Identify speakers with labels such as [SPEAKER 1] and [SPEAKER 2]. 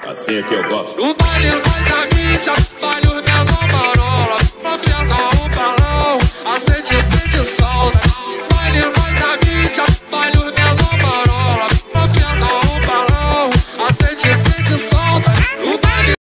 [SPEAKER 1] Assim é que eu gosto.
[SPEAKER 2] O baile mais a mídia, baile